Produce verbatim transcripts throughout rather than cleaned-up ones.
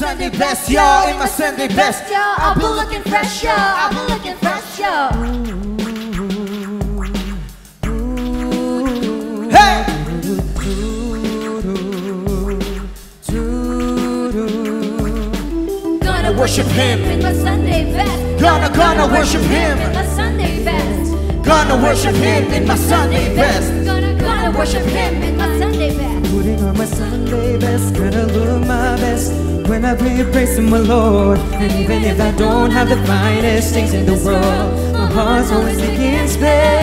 Sunday best, yo. In my Sunday best, yo. I'll be looking fresh, yo. I'll be looking fresh, yo. Hey! Gonna worship Him in my Sunday best. Gonna, gonna worship Him in my Sunday best. Gonna worship Him in my Sunday best. Gonna, gonna worship Him in my Sunday best. Putting on my Sunday best, gonna look my best when I play praise to my Lord. And even if I don't have the finest things in the world, my heart's always against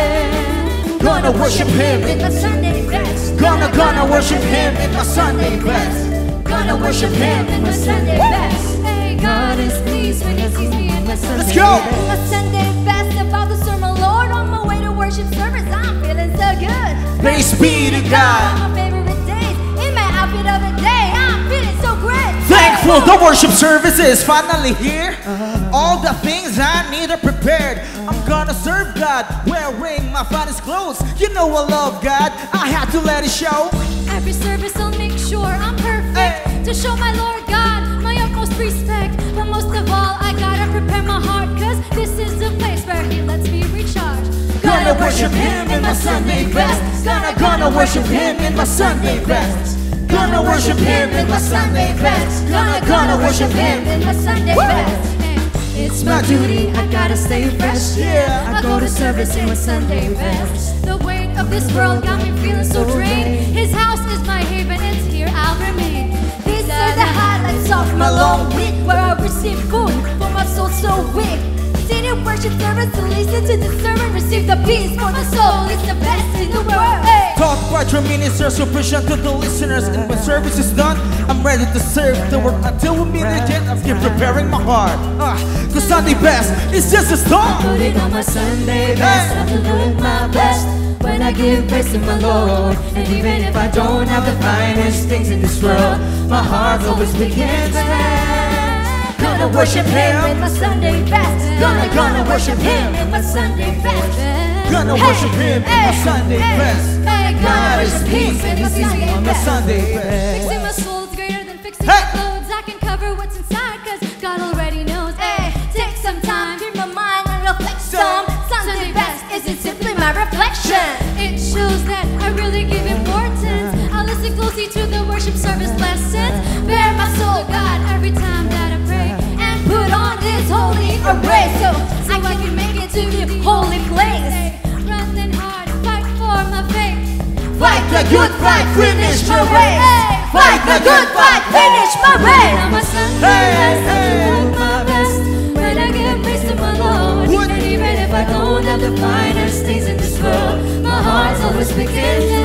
best. Gonna worship Him in my Sunday best. Gonna, gonna worship Him in my Sunday best. Gonna worship Him in my Sunday best. Hey, God is pleased when He sees me in my Sunday Let's go! best. My Sunday best, about to serve my Lord on my way to worship service. I'm feeling so good. Praise be to God. My favorite days in my outfit of the day. I'm feeling so great. Thankful the worship service is finally here. All the things I need are prepared. I'm gonna serve God wearing my finest clothes. You know I love God, I had to let it show. Every service I'll make sure I'm perfect to show my Lord God my utmost respect. But most of all, I gotta prepare my heart, cause this is the place where He lets me recharge. Gonna worship Him in my Sunday best. Gonna, gonna worship Him in my Sunday best. Gonna worship Him in my Sunday best. Gonna, gonna worship Him in my Sunday best. It's my duty, I gotta stay fresh. Yeah, I go to service in my Sunday best. The weight of this world got me feeling so drained. His house is my haven, it's here I'll remain. These are the highlights of my long week, where I receive food for my soul so weak. See the worship service to listen to the sermon, receive the peace for the soul. It's the best in the world. Hey. Talk by your ministers who present to the listeners. And when service is done, I'm ready to serve the word until we meet again. I'm still preparing my heart. Uh, Cause Sunday best is just a start. Put it on my Sunday best. I have to look my best when I give praise to my Lord. And even if I don't have the finest things in this world, my heart always begins to Gonna worship Him in my Sunday best. Gonna, gonna worship Him in my Sunday best. Gonna worship Him in my Sunday best. God is peace in my Sunday on my Sunday best. Fixing my soul is greater than fixing Hey. my clothes. I can cover what's inside, cause God already knows. Hey, take some time, hear my mind and reflect some. Sunday best isn't simply my reflection. It shows that I really give importance. I listen closely to the worship service lessons. Bear my soul, God, every time that I pray, and put on this holy array, so, so I can make it to the holy place. Running hard, fight for my faith. Fight the good fight, finish my race. Fight the good fight, finish my race. On my Sunday best, I look my best when I give praise to my Lord. What? And even if I don't have the finest things in this world, my heart's always begins to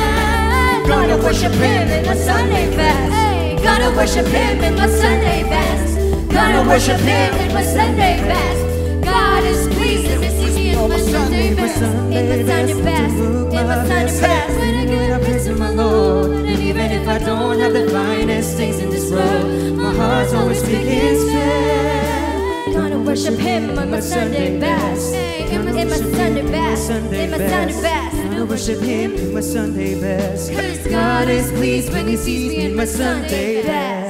laugh. Gonna worship Him in my Sunday best. Gonna worship Him in my Sunday best. Gonna worship Him in my Sunday best. God is pleased to receive me in my Sunday best. In my Sunday best. In my Sunday best. When I give praise to my Lord. And even if I don't have the finest things in this world, my heart always begins to Gonna worship Him on my Sunday best. In my, in my Sunday best. In my Sunday best. Gonna worship Him in my Sunday best. Cause God is pleased when He sees me in my Sunday best.